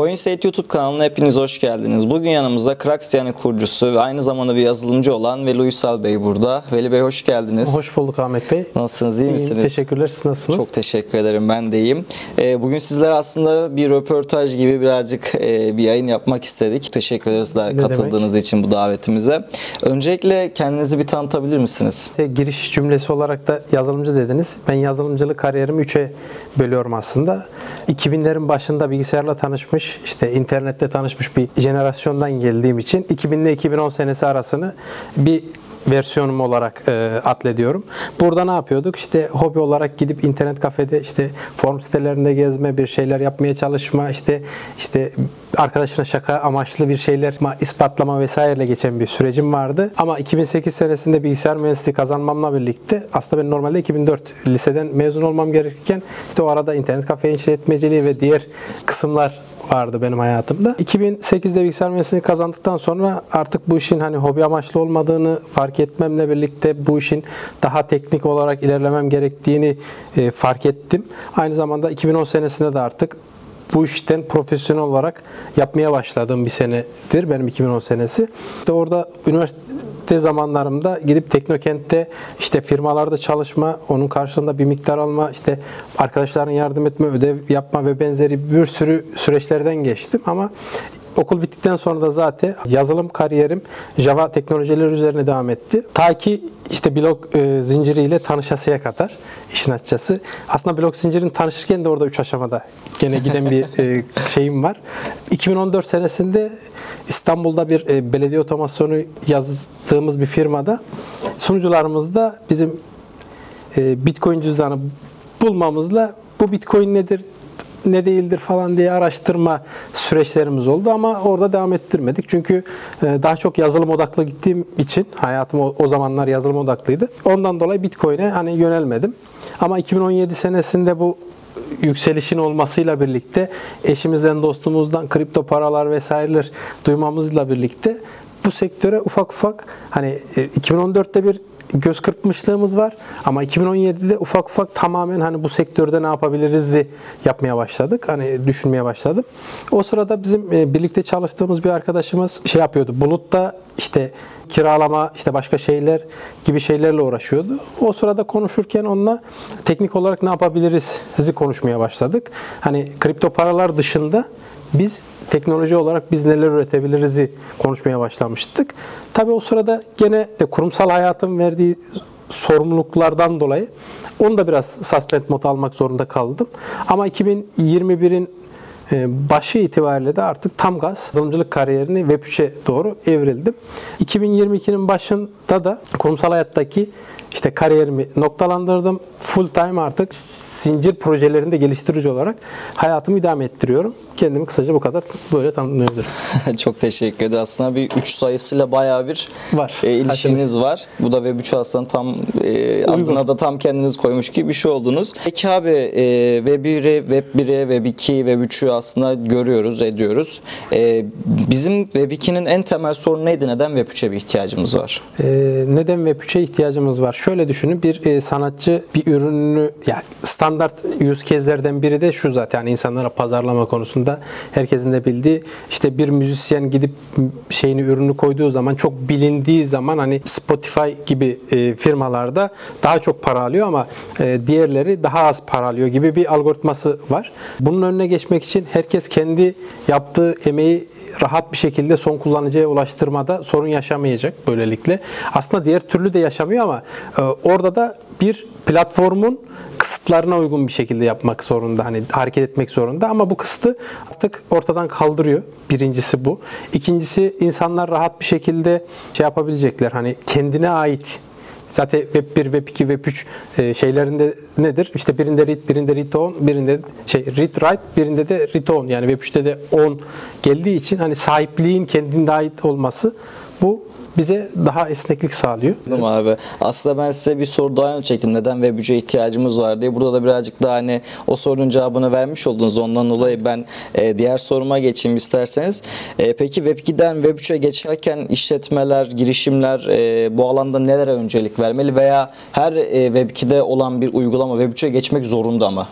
CoinSeyit YouTube kanalına hepiniz hoş geldiniz. Bugün yanımızda Kraxia'nın kurucusu ve aynı zamanda bir yazılımcı olan Veli Uysal Bey burada. Veli Bey hoş geldiniz. Hoş bulduk Ahmet Bey. Nasılsınız, iyi misiniz? Teşekkürler, siz nasılsınız? Çok teşekkür ederim, ben de iyiyim. Bugün sizlere aslında bir röportaj gibi birazcık bir yayın yapmak istedik. Teşekkür ederiz katıldığınız için bu davetimize. Öncelikle kendinizi bir tanıtabilir misiniz? Giriş cümlesi olarak da yazılımcı dediniz. Ben yazılımcılık kariyerimi 3'e bölüyorum aslında. 2000'lerin başında bilgisayarla tanışmış, işte internette tanışmış bir jenerasyondan geldiğim için 2000 ile 2010 senesi arasını bir versiyonum olarak addediyorum. Burada ne yapıyorduk? İşte hobi olarak gidip internet kafede işte forum sitelerinde gezme, bir şeyler yapmaya çalışma, işte arkadaşına şaka amaçlı bir şeyler ispatlama vesaireyle geçen bir sürecim vardı. Ama 2008 senesinde bilgisayar mühendisliği kazanmamla birlikte aslında ben normalde 2004 liseden mezun olmam gerekirken işte o arada internet kafe işletmeciliği ve diğer kısımlar vardı benim hayatımda. 2008'de bilgisayar mühendisliğini kazandıktan sonra artık bu işin hani hobi amaçlı olmadığını fark etmemle birlikte bu işin daha teknik olarak ilerlemem gerektiğini fark ettim. Aynı zamanda 2010 senesinde de artık bu işten profesyonel olarak yapmaya başladığım bir senedir benim 2010 senesi. İşte orada üniversite zamanlarımda gidip Teknokent'te işte firmalarda çalışma, onun karşılığında bir miktar alma, işte arkadaşların yardım etme, ödev yapma ve benzeri bir sürü süreçlerden geçtim ama okul bittikten sonra da zaten yazılım kariyerim Java teknolojileri üzerine devam etti. Ta ki işte blok zinciriyle tanışasıya kadar işin açıkçası. Aslında blok zincirini tanışırken de orada 3 aşamada gene giden bir şeyim var. 2014 senesinde İstanbul'da bir belediye otomasyonu yazdığımız bir firmada sunucularımızda bizim Bitcoin cüzdanı bulmamızla bu Bitcoin nedir, ne değildir falan diye araştırma süreçlerimiz oldu ama orada devam ettirmedik. Çünkü daha çok yazılım odaklı gittiğim için hayatım o zamanlar yazılım odaklıydı. Ondan dolayı Bitcoin'e hani yönelmedim. Ama 2017 senesinde bu yükselişin olmasıyla birlikte eşimizden, dostumuzdan kripto paralar vesaireler duymamızla birlikte bu sektöre ufak ufak hani 2014'te bir göz kırpmışlığımız var ama 2017'de ufak ufak tamamen hani bu sektörde ne yapabiliriz yapmaya başladık. Hani düşünmeye başladım. O sırada bizim birlikte çalıştığımız bir arkadaşımız şey yapıyordu. Bulutta işte kiralama, işte başka şeyler gibi şeylerle uğraşıyordu. O sırada konuşurken onunla teknik olarak ne yapabiliriz konuşmaya başladık. Hani kripto paralar dışında biz teknoloji olarak biz neler üretebiliriz konuşmaya başlamıştık. Tabii o sırada gene de kurumsal hayatın verdiği sorumluluklardan dolayı onu da biraz suspend mod almak zorunda kaldım. Ama 2021'in başı itibariyle de artık tam gaz yazılımcılık kariyerini Web3'e doğru evrildim. 2022'nin başında da kurumsal hayattaki işte kariyerimi noktalandırdım. Full time artık zincir projelerinde geliştirici olarak hayatımı idame ettiriyorum. Kendimi kısaca bu kadar böyle tanımlayabilirim. Çok teşekkür ederim. Aslında bir 3 sayısıyla bayağı bir ilişkiniz var. Bu da Web3 aslında tam adına da tam kendiniz koymuş gibi bir şey oldunuz. Peki abi Web1'i, Web1'i, Web2, Web3'ü aslında görüyoruz, ediyoruz. Bizim Web2'nin en temel sorunu neydi? Neden Web3'e bir ihtiyacımız var? Neden Web3'e ihtiyacımız var? Şöyle düşünün, bir sanatçı bir ürününü, yani standart use case'lerden biri de şu zaten, yani insanlara pazarlama konusunda herkesin de bildiği, işte bir müzisyen gidip ürünü koyduğu zaman, çok bilindiği zaman hani Spotify gibi firmalarda daha çok para alıyor ama diğerleri daha az para alıyor gibi bir algoritması var. Bunun önüne geçmek için herkes kendi yaptığı emeği rahat bir şekilde son kullanıcıya ulaştırmada sorun yaşamayacak böylelikle. Aslında diğer türlü de yaşamıyor ama orada da bir platformun kısıtlarına uygun bir şekilde yapmak zorunda, hani hareket etmek zorunda ama bu kısıtı artık ortadan kaldırıyor. Birincisi bu. İkincisi, insanlar rahat bir şekilde yapabilecekler. Hani kendine ait. Zaten Web1, Web2, Web3 şeylerinde nedir? İşte birinde read, birinde read on, birinde read write, birinde de read on. Yani Web3'te de on geldiği için hani sahipliğin kendine ait olması, bu bize daha esneklik sağlıyor. Tamam abi. Aslında ben size bir soru daha önce neden Web3'e ihtiyacımız var diye. Burada da birazcık daha hani o sorunun cevabını vermiş oldunuz. Ondan dolayı ben diğer soruma geçeyim isterseniz. Peki Web2'den Web3'e geçerken işletmeler, girişimler bu alanda nelere öncelik vermeli veya her Web2'de olan bir uygulama Web3'e geçmek zorunda mı?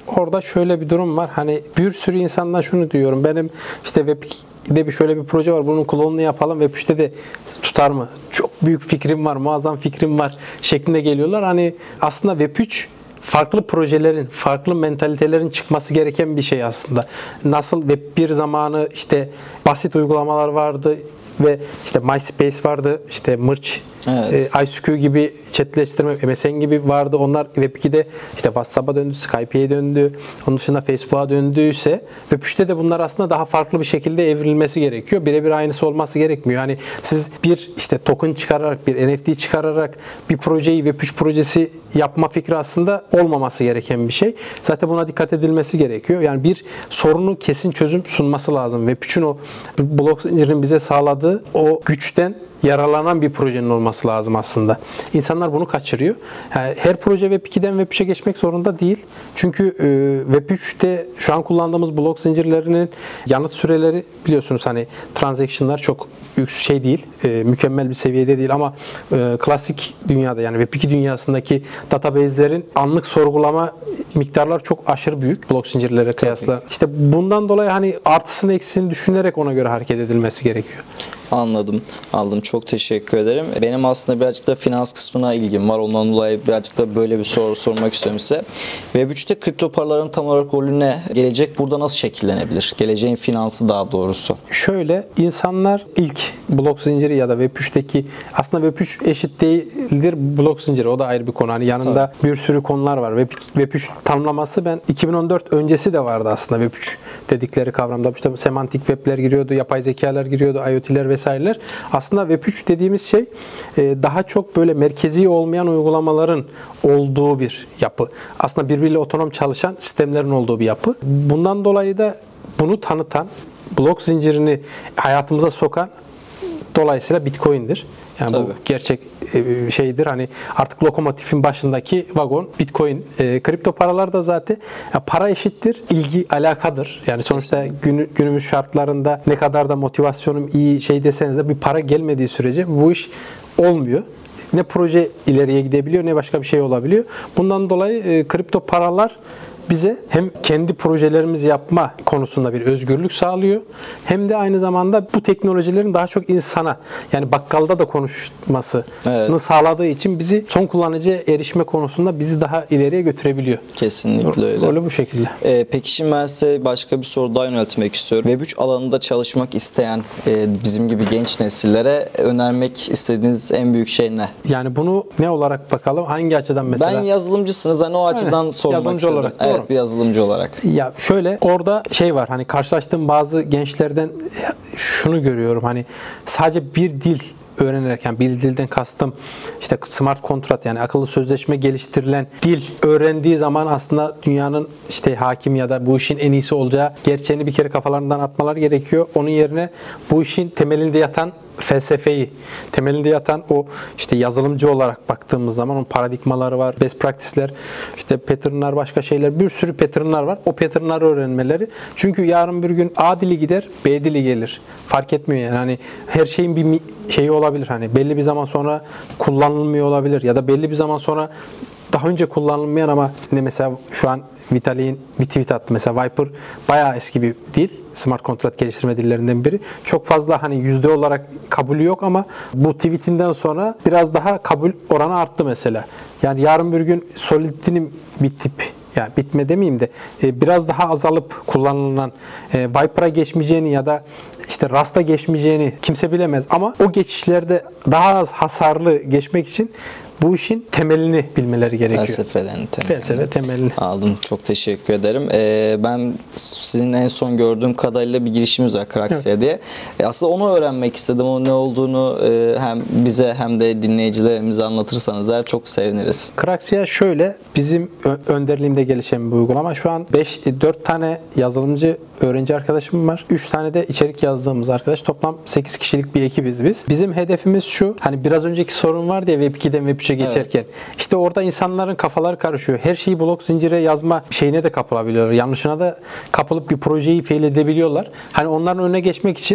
orada şöyle bir durum var. Hani bir sürü insandan şunu diyorum. Benim işte Web2'de şöyle bir proje var. Bunun klonunu yapalım. Web3'te de tutar mı? Çok büyük fikrim var, muazzam fikrim var şeklinde geliyorlar. Hani aslında Web3 farklı projelerin, farklı mentalitelerin çıkması gereken bir şey aslında. Nasıl Web1 zamanı işte basit uygulamalar vardı ve işte MySpace vardı, işte Merch, evet. ICQ gibi chatleştirme, MSN gibi vardı. Onlar Web2'de işte WhatsApp'a döndü, Skype'ye döndü. Onun dışında Facebook'a döndüyse Web3'te de bunlar aslında daha farklı bir şekilde evrilmesi gerekiyor. Birebir aynısı olması gerekmiyor. Yani siz bir işte token çıkararak, bir NFT çıkararak bir projeyi Web3 projesi yapma fikri aslında olmaması gereken bir şey. Zaten buna dikkat edilmesi gerekiyor. Yani bir sorunu kesin çözüm sunması lazım. Web3'ün o blok zincirinin bize sağladığı o güçten yararlanan bir projenin olması lazım aslında. İnsanlar bunu kaçırıyor. Yani her proje Web2'den Web3'e geçmek zorunda değil. Çünkü Web3'te şu an kullandığımız blok zincirlerinin yanıt süreleri biliyorsunuz hani transaction'lar çok şey değil, mükemmel bir seviyede değil ama klasik dünyada yani Web2 dünyasındaki database'lerin anlık sorgulama miktarlar çok aşırı büyük blok zincirlere kıyasla. İşte bundan dolayı hani artısını eksisini düşünerek ona göre hareket edilmesi gerekiyor. Anladım. Aldım. Çok teşekkür ederim. Benim aslında birazcık da finans kısmına ilgim var. Ondan dolayı birazcık da böyle bir soru sormak istiyorum size. Web3'te kripto paraların tam olarak rolü ne? Gelecek burada nasıl şekillenebilir? Geleceğin finansı daha doğrusu. Şöyle, insanlar ilk blok zinciri ya da Web3'teki aslında Web3 eşit değildir blok zinciri. O da ayrı bir konu. Hani yanında bir sürü konular var. Web3 tanımlaması ben 2014 öncesi de vardı aslında Web3 dedikleri kavramda. İşte semantik webler giriyordu, yapay zekalar giriyordu, IoT'ler vesaireler. Aslında Web3 dediğimiz şey daha çok böyle merkezi olmayan uygulamaların olduğu bir yapı. Aslında birbiriyle otonom çalışan sistemlerin olduğu bir yapı. Bundan dolayı da bunu tanıtan, blok zincirini hayatımıza sokan dolayısıyla Bitcoin'dir. Yani bu gerçek şeydir. Hani artık lokomotifin başındaki vagon Bitcoin. Kripto paralar da zaten para eşittir, ilgi alakadır. Yani sonuçta günümüz şartlarında ne kadar da motivasyonum iyi şey deseniz de bir para gelmediği sürece bu iş olmuyor. Ne proje ileriye gidebiliyor ne başka bir şey olabiliyor. Bundan dolayı kripto paralar bize hem kendi projelerimizi yapma konusunda bir özgürlük sağlıyor hem de aynı zamanda bu teknolojilerin daha çok insana yani bakkalda da konuşmasını sağladığı için bizi son kullanıcıya erişme konusunda bizi daha ileriye götürebiliyor. Kesinlikle öyle. Öyle bu şekilde. Peki şimdi ben size başka bir soru daha yöneltmek istiyorum. Web3 alanında çalışmak isteyen bizim gibi genç nesillere önermek istediğiniz en büyük şey ne? Yani bunu ne olarak bakalım? Hangi açıdan mesela? Ben yazılımcısınız hani o açıdan sormak yazılımcı istedim. Olarak, evet, bir yazılımcı olarak. Ya şöyle orada şey var hani karşılaştığım bazı gençlerden şunu görüyorum hani sadece bir dil öğrenerek yani bir dilden kastım işte smart kontrat yani akıllı sözleşme geliştirilen dil öğrendiği zaman aslında dünyanın işte hakim ya da bu işin en iyisi olacağı gerçeğini bir kere kafalarından atmaları gerekiyor. Onun yerine bu işin temelinde yatan felsefeyi, temelinde yatan o işte yazılımcı olarak baktığımız zaman onun paradigmaları var, best practice'ler, işte pattern'lar, başka şeyler, bir sürü pattern'lar var. O pattern'ları öğrenmeleri. Çünkü yarın bir gün A dili gider, B dili gelir. Fark etmiyor yani. Hani her şeyin bir şeyi olabilir. Hani belli bir zaman sonra kullanılmıyor olabilir ya da belli bir zaman sonra daha önce kullanılmayan ama ne mesela şu an Vitalik'in bir tweet attı. Mesela Viper bayağı eski bir dil. Smart kontrat geliştirme dillerinden biri. Çok fazla hani yüzde olarak kabulü yok ama bu tweetinden sonra biraz daha kabul oranı arttı mesela. Yani yarın bir gün Solidity'nin bir tip yani bitme demeyeyim de biraz daha azalıp kullanılan Viper'a geçmeyeceğini ya da işte Rust'a geçmeyeceğini kimse bilemez ama o geçişlerde daha az hasarlı geçmek için bu işin temelini bilmeleri gerekiyor. Felsefe temelini. Aldım. Çok teşekkür ederim. Ben sizin en son gördüğüm kadarıyla bir girişimiz var Kraxia diye. Aslında onu öğrenmek istedim. O ne olduğunu hem bize hem de dinleyicilerimize anlatırsanız eğer çok seviniriz. Kraxia şöyle bizim önderliğimde gelişen bir uygulama. Şu an 4 tane yazılımcı öğrenci arkadaşım var. 3 tane de içerik yazdığımız arkadaş. Toplam 8 kişilik bir ekibiz biz. Bizim hedefimiz şu. Hani biraz önceki sorun vardı ya Web2'den Web3'e geçerken. Evet. İşte orada insanların kafaları karışıyor. Her şeyi blok zincire yazma şeyine de kapılabiliyorlar. Yanlışına da kapılıp bir projeyi fail edebiliyorlar. Hani onların önüne geçmek için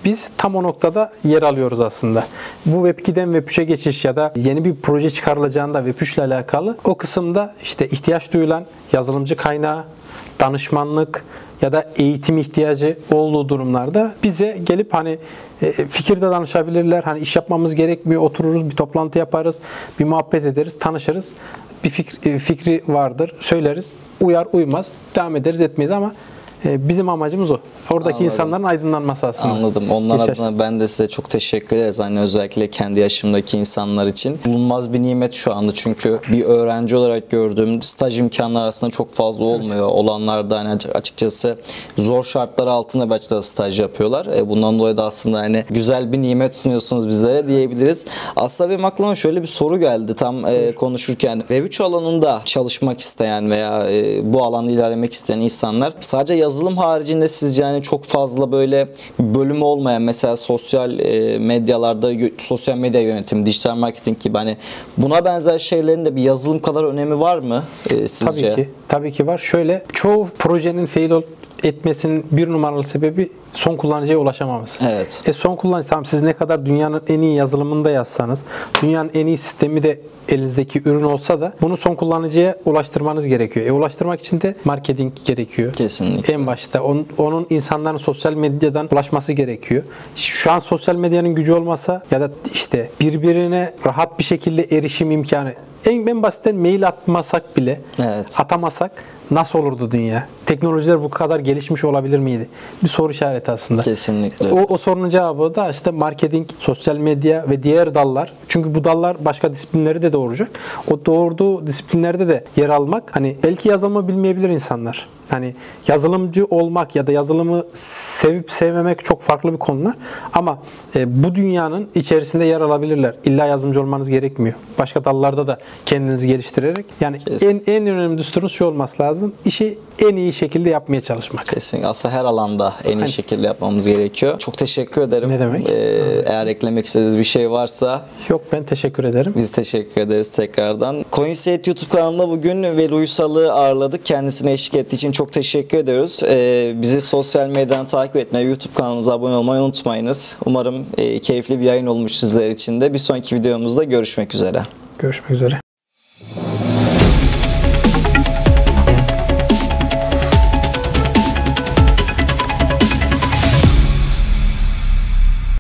Biz tam o noktada yer alıyoruz aslında. Bu Web 2'den Web 3'e geçiş ya da yeni bir proje çıkarılacağında Web 3 ile alakalı o kısımda işte ihtiyaç duyulan yazılımcı kaynağı, danışmanlık ya da eğitim ihtiyacı olduğu durumlarda bize gelip hani fikir de danışabilirler. Hani iş yapmamız gerekmiyor. Otururuz, bir toplantı yaparız, bir muhabbet ederiz, tanışırız. Bir fikri vardır, söyleriz. Uyar, uymaz, devam ederiz, etmeyiz ama bizim amacımız o. Oradaki Anladım. insanların aydınlanması aslında. Anladım. Onlar adına ben de size çok teşekkür ederiz. Hani özellikle kendi yaşımdaki insanlar için. Bulunmaz bir nimet şu anda. Çünkü bir öğrenci olarak gördüğüm staj imkanları aslında çok fazla olmuyor. Evet. Olanlar da hani açıkçası zor şartlar altında bir açıdan staj yapıyorlar. Bundan dolayı da aslında hani güzel bir nimet sunuyorsunuz bizlere diyebiliriz. Aslında benim aklıma şöyle bir soru geldi tam konuşurken. Web3 alanında çalışmak isteyen veya bu alanda ilerlemek isteyen insanlar sadece yazılım haricinde sizce yani çok fazla böyle bölümü olmayan mesela sosyal medyalarda sosyal medya yönetimi, dijital marketing gibi hani buna benzer şeylerin de bir yazılım kadar önemi var mı sizce? Tabii ki. Tabii ki var. Şöyle çoğu projenin fail etmesinin bir numaralı sebebi son kullanıcıya ulaşamaması. Evet. Son kullanıcı tamam siz ne kadar dünyanın en iyi yazılımını da yazsanız, dünyanın en iyi sistemi de elinizdeki ürün olsa da bunu son kullanıcıya ulaştırmanız gerekiyor. Ulaştırmak için de marketing gerekiyor. Kesinlikle. En başta onun insanların sosyal medyadan ulaşması gerekiyor. Şu an sosyal medyanın gücü olmasa ya da işte birbirine rahat bir şekilde erişim imkanı en basitten mail atmasak bile atamasak nasıl olurdu dünya? Teknolojiler bu kadar gelişmiş olabilir miydi? Bir soru işareti aslında. Kesinlikle. O sorunun cevabı da işte marketing, sosyal medya ve diğer dallar. Çünkü bu dallar başka disiplinleri de doğuracak. O doğurduğu disiplinlerde de yer almak hani belki yazılımı bilmeyebilir insanlar. Hani yazılımcı olmak ya da yazılımı sevip sevmemek çok farklı bir konular. Ama bu dünyanın içerisinde yer alabilirler. İlla yazılımcı olmanız gerekmiyor. Başka dallarda da kendinizi geliştirerek. Yani en önemli düsturunuz şu olması lazım. İşi en iyi şekilde yapmaya çalışmak. Kesinlikle. Aslında her alanda en iyi şekilde yapmamız gerekiyor. Çok teşekkür ederim. Ne demek? Eğer eklemek istediğiniz bir şey varsa. Yok ben teşekkür ederim. Biz teşekkür ederiz tekrardan. CoinSeyit YouTube kanalında bugün Veli Uysal'ı ağırladık. Kendisine eşlik ettiği için çok teşekkür ediyoruz. Bizi sosyal medyadan takip etmeyi, YouTube kanalımıza abone olmayı unutmayınız. Umarım keyifli bir yayın olmuş sizler için de. Bir sonraki videomuzda görüşmek üzere. Görüşmek üzere.